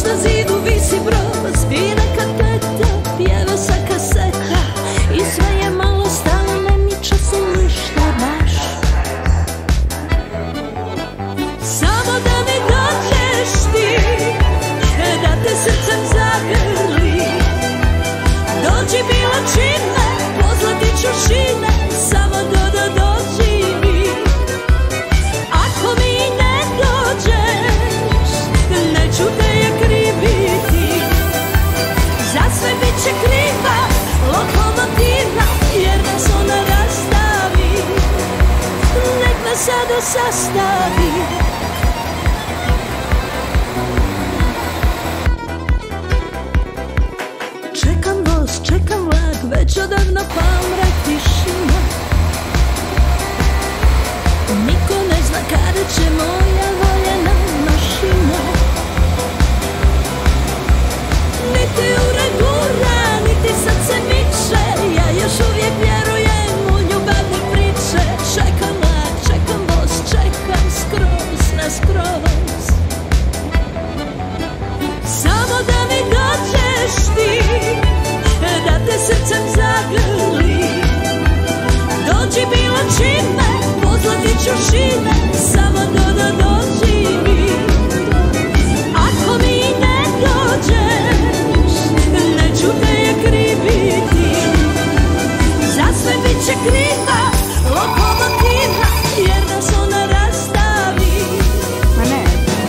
na zidu visi broj, svira kateta, pjeva sa kaseta i sve je malo stalo, ne miče se ništa baš. Samo da mi dođeš ti, da te srcem zagrli. Dođi bilo čime, pozlati ću šine, samo dođi mi. Ako mi ne dođeš, neću te je kriviti. Za sve bit će kriva lokomotiva, jer nas ona rastavi. Nek nas sada sastavi. Čekam voz, čekam vlak, već odavno pomre tišina. Niko ne zna kada će moja voljena mašina. Niti ura gura, niti srce miče, ja još uvijek vjerujem u ljubavne priče. Čekam vlak, čekam voz, čekam skroz na skroz. Samo da mi dođeš ti, da te srcem zagrli. Dođi bilo čime, pozlati ću šine, samo dođi mi. Ako mi ne dođeš, neću te je kriviti. Za sve bit će kriva lokomotiva, jer nas ona rastavi. Ma ne.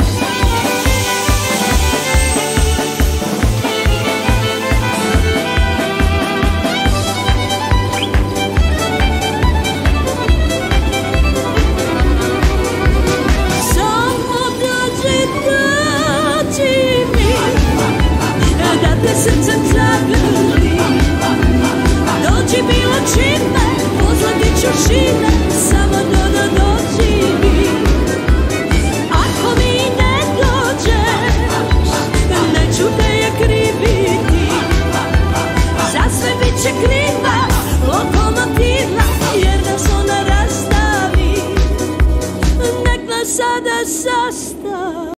Srcem zagrli. Dođi bilo čime, pozlati ću šine, samo dođi mi. Ako mi ne dođeš, neću te je kriviti. Za sve bit će kriva lokomotiva, jer nas ona rastavi. Nek nas sada sastavi.